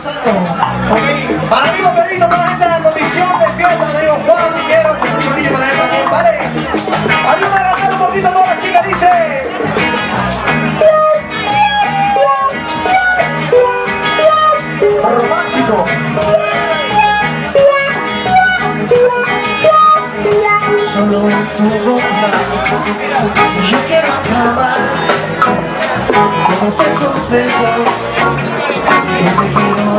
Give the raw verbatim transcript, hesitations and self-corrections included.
Ok, para mí, Pedrito, toda la gente de la condición de fiesta, me digo Juan, quiero mucho niño para él también, ¿vale? Ayúdame a cantar un poquito a todas las chicas, dice. Romántico. Solo en tu boca yo quiero acabar con esos besos que te quiero.